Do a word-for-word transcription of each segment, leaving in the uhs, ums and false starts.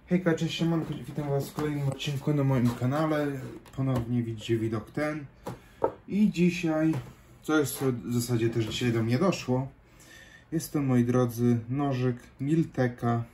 Hejka, cześć, siemanko, witam was w kolejnym odcinku na moim kanale. Ponownie widzicie widok ten. I dzisiaj, co jest w zasadzie też dzisiaj do mnie doszło, jest to, moi drodzy, nożyk Milteka.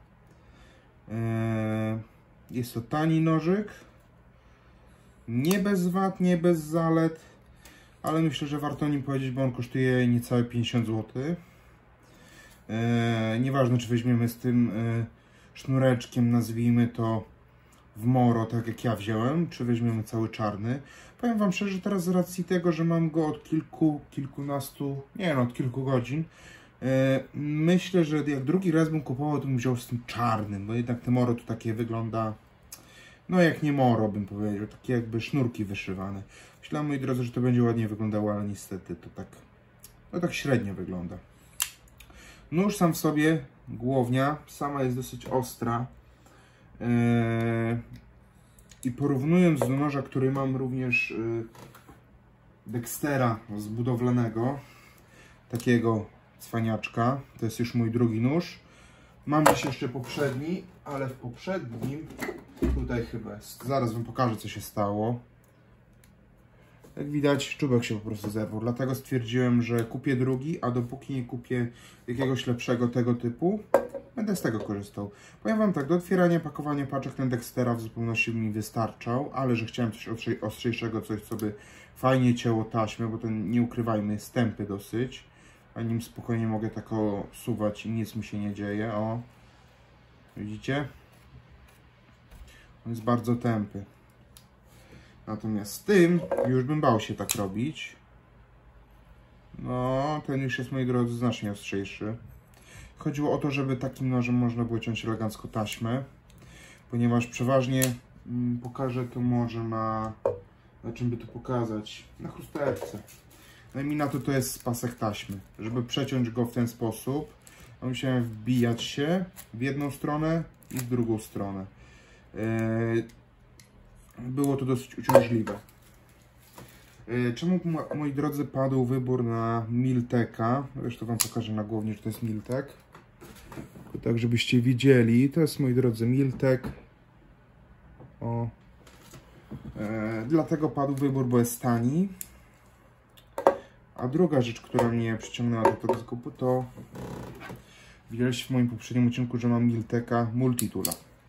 Eee, jest to tani nożyk. Nie bez wad, nie bez zalet, ale myślę, że warto o nim powiedzieć, bo on kosztuje niecałe pięćdziesiąt złotych. Eee, nieważne, czy weźmiemy z tym eee, sznureczkiem, nazwijmy to w moro, tak jak ja wziąłem, czy weźmiemy cały czarny. Powiem wam szczerze, teraz z racji tego, że mam go od kilku, kilkunastu, nie no, od kilku godzin, yy, myślę, że jak drugi raz bym kupował, to bym wziął z tym czarnym, bo jednak te moro tu takie wygląda, no jak nie moro bym powiedział, takie jakby sznurki wyszywane. Myślałem, moi drodzy, że to będzie ładnie wyglądało, ale niestety to tak, no tak średnio wygląda. Nóż sam w sobie, głownia, sama jest dosyć ostra. Yy, I porównując do noża, który mam również yy, Dextera zbudowlanego, takiego cwaniaczka, to jest już mój drugi nóż. Mam dziś jeszcze poprzedni, ale w poprzednim, tutaj chyba jest, zaraz wam pokażę, co się stało. Jak widać, czubek się po prostu zerwał, dlatego stwierdziłem, że kupię drugi, a dopóki nie kupię jakiegoś lepszego tego typu, będę z tego korzystał. Powiem wam tak, do otwierania, pakowania paczek ten Dextera w zupełności mi wystarczał, ale że chciałem coś ostrzejszego, coś, co by fajnie cięło taśmę, bo ten, nie ukrywajmy, jest tępy dosyć, a nim spokojnie mogę tak osuwać i nic mi się nie dzieje, o. Widzicie? On jest bardzo tępy. Natomiast z tym już bym bał się tak robić. No, ten już jest, moi drodzy, znacznie ostrzejszy. Chodziło o to, żeby takim nożem można było ciąć elegancko taśmę, ponieważ przeważnie mm, pokażę to może na... na czym by to pokazać? Na chusteczce. No i mi na to to jest pasek taśmy. Żeby przeciąć go w ten sposób, musiałem wbijać się w jedną stronę i w drugą stronę. Yy... Było to dosyć uciążliwe. Czemu, moi drodzy, padł wybór na Milteka? Zresztą wam pokażę na głowni, że to jest Miltek. Tak, żebyście widzieli. To jest, moi drodzy, Miltek. O. E, dlatego padł wybór, bo jest tani. A druga rzecz, która mnie przyciągnęła do tego skupu, to widzieliście w moim poprzednim odcinku, że mam Milteka Multitoola.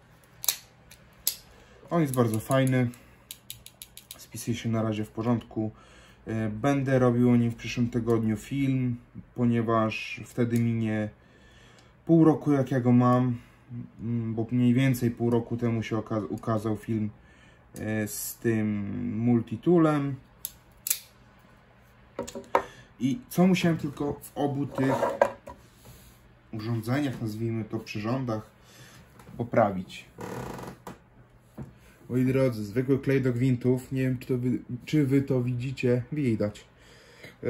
On jest bardzo fajny, spisuje się na razie w porządku. Będę robił o nim w przyszłym tygodniu film, ponieważ wtedy minie pół roku, jak ja go mam, bo mniej więcej pół roku temu się ukazał film z tym multitoolem. I co musiałem tylko w obu tych urządzeniach, nazwijmy to przyrządach, poprawić. Moi drodzy, zwykły klej do gwintów, nie wiem, czy, to wy, czy wy to widzicie, widać. Eee,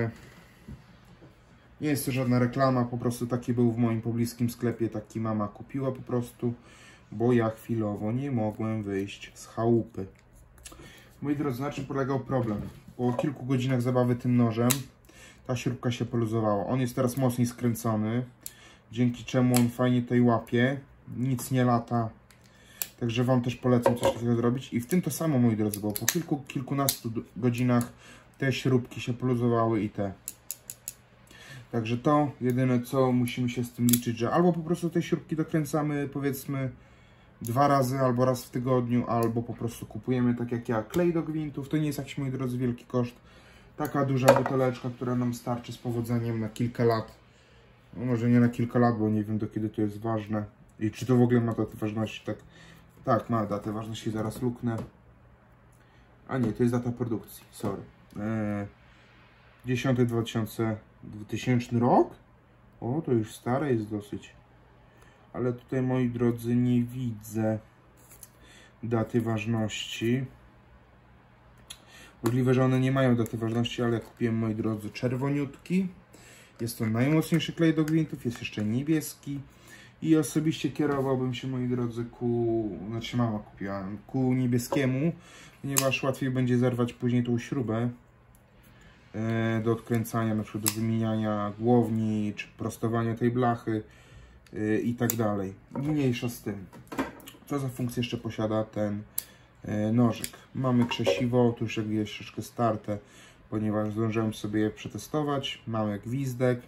nie jest to żadna reklama, po prostu taki był w moim pobliskim sklepie, taki mama kupiła po prostu, bo ja chwilowo nie mogłem wyjść z chałupy. Moi drodzy, na czym polegał problem? Po kilku godzinach zabawy tym nożem ta śrubka się poluzowała. On jest teraz mocniej skręcony, dzięki czemu on fajnie tutaj łapie, nic nie lata. Także wam też polecam coś takiego zrobić. I w tym to samo, moi drodzy, bo po kilku, kilkunastu godzinach te śrubki się poluzowały i te. Także to jedyne, co musimy się z tym liczyć, że albo po prostu te śrubki dokręcamy, powiedzmy, dwa razy albo raz w tygodniu, albo po prostu kupujemy, tak jak ja, klej do gwintów. To nie jest jakiś, moi drodzy, wielki koszt. Taka duża buteleczka, która nam starczy z powodzeniem na kilka lat. No może nie na kilka lat, bo nie wiem, do kiedy to jest ważne. I czy to w ogóle ma datę ważności, tak. Tak, ma datę ważności, zaraz luknę. A nie, to jest data produkcji, sorry. Eee, dziesiąty dwutysięczny rok? O, to już stare jest dosyć. Ale tutaj, moi drodzy, nie widzę daty ważności. Możliwe, że one nie mają daty ważności, ale ja kupiłem, moi drodzy, czerwoniutki. Jest to najmocniejszy klej do gwintów, jest jeszcze niebieski. I osobiście kierowałbym się, moi drodzy, ku, znaczy mama kupiła, ku niebieskiemu, ponieważ łatwiej będzie zerwać później tą śrubę e, do odkręcania, na przykład do wymieniania głowni, czy prostowania tej blachy e, i tak dalej. Mniejsza z tym. co za funkcję jeszcze posiada ten nożyk. Mamy krzesiwo, tu już jakby jest troszeczkę starte, ponieważ zdążyłem sobie je przetestować. Mamy gwizdek.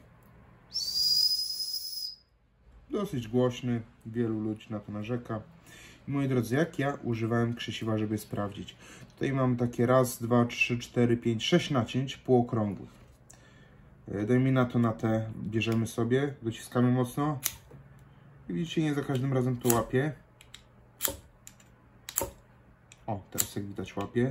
Dosyć głośny, wielu ludzi na to narzeka. I moi drodzy, jak ja używałem krzesiwa, żeby sprawdzić? Tutaj mam takie raz, dwa, trzy, cztery, pięć, sześć nacięć półokrągłych. Dajmy na to na te, bierzemy sobie, dociskamy mocno. I widzicie, nie za każdym razem to łapie. O, teraz jak widać łapie.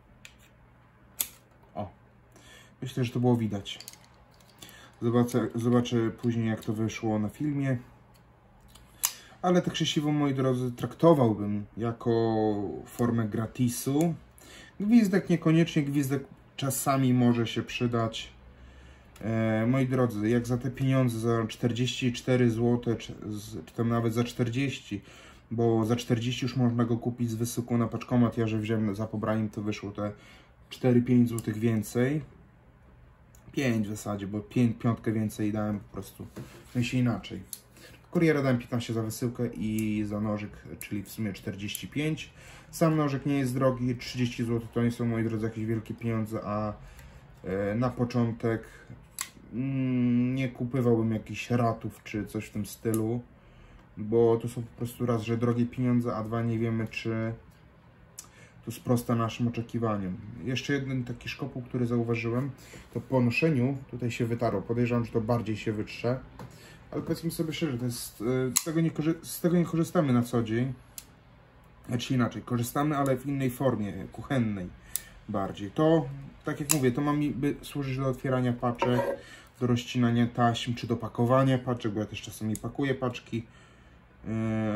O, myślę, że to było widać. Zobaczę, zobaczę później, jak to wyszło na filmie. Ale to krzesiwo, moi drodzy, traktowałbym jako formę gratisu. Gwizdek niekoniecznie, gwizdek czasami może się przydać. E, moi drodzy, jak za te pieniądze, za czterdzieści cztery złote, czy, czy tam nawet za czterdzieści, bo za czterdzieści już można go kupić z wysyłką na paczkomat. Ja, że wziąłem za pobraniem, to wyszło te cztery pięć złotych więcej. pięć w zasadzie, bo pięć, piątkę więcej dałem po prostu. W sensie inaczej. Kuriera dałem piętnaście za wysyłkę i za nożyk, czyli w sumie czterdzieści pięć. Sam nożyk nie jest drogi, trzydzieści złotych to nie są, moi drodzy, jakieś wielkie pieniądze, a e, na początek mm, nie kupowałbym jakichś ratów czy coś w tym stylu, bo to są po prostu raz, że drogie pieniądze, a dwa, nie wiemy, czy to sprosta naszym oczekiwaniom. Jeszcze jeden taki szkopuł, który zauważyłem, to po noszeniu tutaj się wytarło. Podejrzewam, że to bardziej się wytrze. Ale powiedzmy sobie szczerze, to jest, z, tego nie z tego nie korzystamy na co dzień. Znaczy inaczej, korzystamy, ale w innej formie, kuchennej bardziej. To, tak jak mówię, to ma mi by służyć do otwierania paczek, do rozcinania taśm, czy do pakowania paczek, bo ja też czasami pakuję paczki. Yy,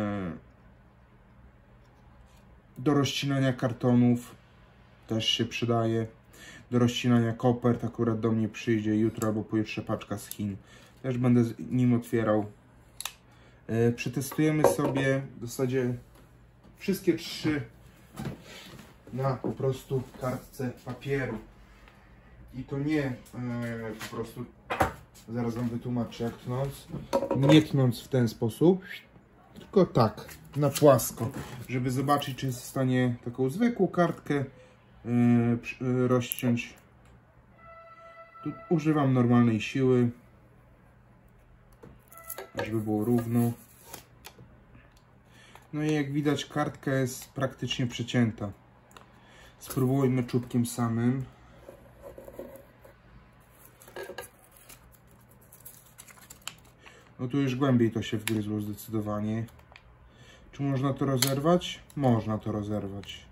do rozcinania kartonów też się przydaje. Do rozcinania kopert, akurat do mnie przyjdzie jutro albo pojutrze paczka z Chin. Też będę nim otwierał. Yy, przetestujemy sobie w zasadzie wszystkie trzy na po prostu kartce papieru. I to nie yy, po prostu, zaraz wam wytłumaczę jak tnąc. Nie tnąc w ten sposób, tylko tak, na płasko. Żeby zobaczyć, czy jest w stanie taką zwykłą kartkę yy, yy, rozciąć. Tu używam normalnej siły, żeby było równo. No i jak widać, kartka jest praktycznie przecięta. Spróbujmy czubkiem samym. No tu już głębiej to się wgryzło zdecydowanie. Czy można to rozerwać? Można to rozerwać.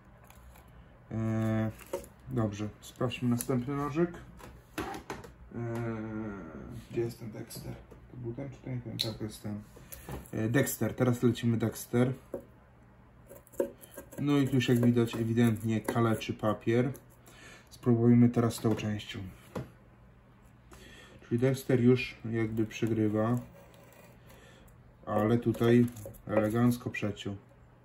Eee, dobrze, sprawdźmy następny nożyk. Eee, gdzie jest ten Dexter? To był ten czy ten? ten? Tak, to jest ten. Eee, Dexter, teraz lecimy Dexter. No i tu już jak widać ewidentnie kaleczy papier. Spróbujmy teraz tą częścią. Czyli Dexter już jakby przegrywa. Ale tutaj elegancko przeciął.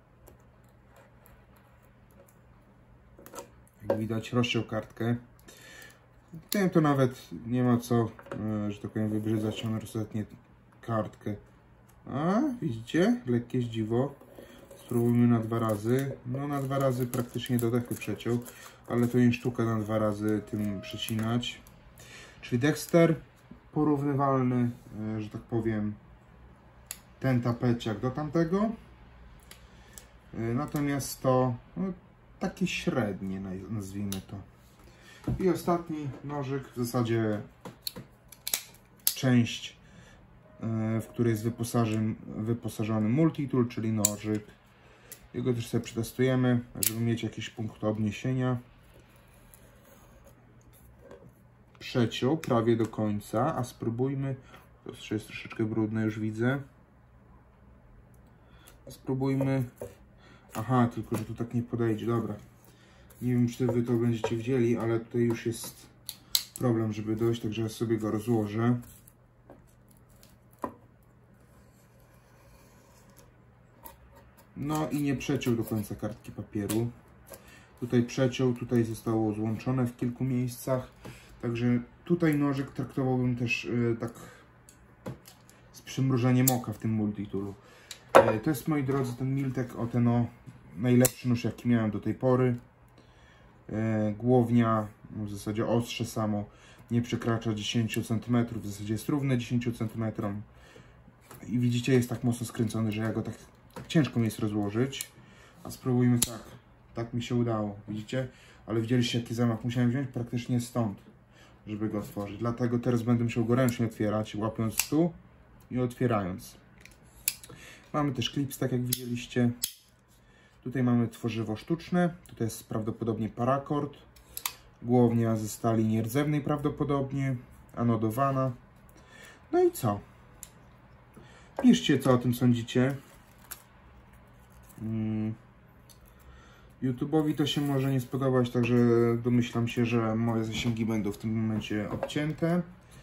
Jak widać rozciął kartkę. Tym to nawet nie ma co, że tak powiem, wybrzydzać, on rozsetnie kartkę. A, widzicie? Lekkie zdziwo. Spróbujmy na dwa razy. No na dwa razy praktycznie do dechy przeciął, ale to nie sztuka na dwa razy tym przecinać. Czyli Dexter porównywalny, że tak powiem, ten tapeciak do tamtego. Natomiast to no, takie średnie, nazwijmy to. I ostatni nożyk, w zasadzie część, w której jest wyposażony, wyposażony multitool, czyli nożyk. Jego też sobie przetestujemy, żeby mieć jakiś punkt odniesienia. Przeciął prawie do końca, a spróbujmy, to jest troszeczkę brudne, już widzę. Spróbujmy, aha, tylko że tu tak nie podejdzie, dobra. Nie wiem, czy wy to będziecie widzieli, ale tutaj już jest problem, żeby dojść, także ja sobie go rozłożę. No i nie przeciął do końca kartki papieru. Tutaj przeciął, tutaj zostało złączone w kilku miejscach. Także tutaj nożyk traktowałbym też yy, tak z przymrużeniem oka w tym multitoolu. Yy, To jest, moi drodzy, ten Miltek, o ten o najlepszy nóż, jaki miałem do tej pory. Głownia, w zasadzie ostrze samo, nie przekracza dziesięć centymetrów, w zasadzie jest równe dziesięć centymetrów. I widzicie, jest tak mocno skręcony, że ja go tak, tak ciężko mi jest rozłożyć. A spróbujmy tak. Tak mi się udało, widzicie? Ale widzieliście, jaki zamach musiałem wziąć praktycznie stąd, żeby go otworzyć. Dlatego teraz będę musiał go ręcznie otwierać, łapiąc tu i otwierając. Mamy też klips, tak jak widzieliście. Tutaj mamy tworzywo sztuczne. Tutaj jest prawdopodobnie parakord. Głownia ze stali nierdzewnej prawdopodobnie. Anodowana. No i co? Piszcie, co o tym sądzicie. Hmm. YouTube'owi to się może nie spodobać, także domyślam się, że moje zasięgi będą w tym momencie obcięte.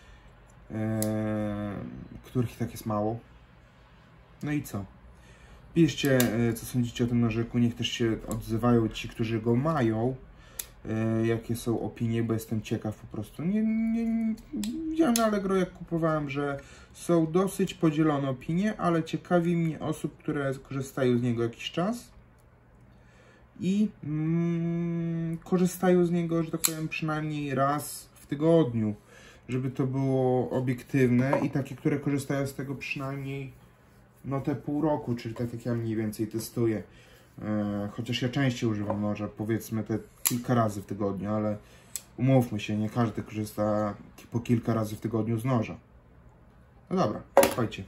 Eee, których i tak jest mało. No i co? Piszcie, co sądzicie o tym nożyku. Niech też się odzywają ci, którzy go mają. E, jakie są opinie, bo jestem ciekaw po prostu. Nie, nie, nie, widziałem na Allegro, jak kupowałem, że są dosyć podzielone opinie, ale ciekawi mnie osób, które korzystają z niego jakiś czas i mm, korzystają z niego, że tak powiem, przynajmniej raz w tygodniu, żeby to było obiektywne, i takie, które korzystają z tego przynajmniej no te pół roku, czyli tak jak ja mniej więcej testuję. E, chociaż ja częściej używam noża, powiedzmy te kilka razy w tygodniu, ale umówmy się, nie każdy korzysta po kilka razy w tygodniu z noża. No dobra, słuchajcie.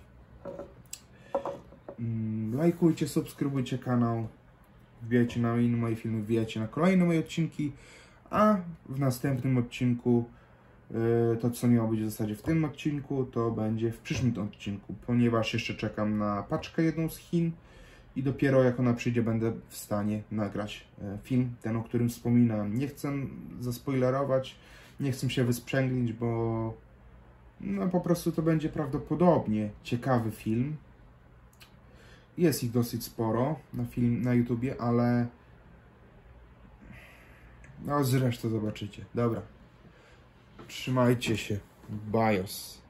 Lajkujcie, subskrybujcie kanał, wbijajcie na inne moje filmy, wbijajcie na kolejne moje odcinki, a w następnym odcinku, to co miało być w zasadzie w tym odcinku, to będzie w przyszłym odcinku, ponieważ jeszcze czekam na paczkę jedną z Chin i dopiero jak ona przyjdzie, będę w stanie nagrać film, ten, o którym wspominałem. Nie chcę zaspoilerować, nie chcę się wysprzęglić, bo no po prostu to będzie prawdopodobnie ciekawy film. Jest ich dosyć sporo na film, na YouTubie, ale no zresztą zobaczycie. Dobra. Trzymajcie się. Bajos.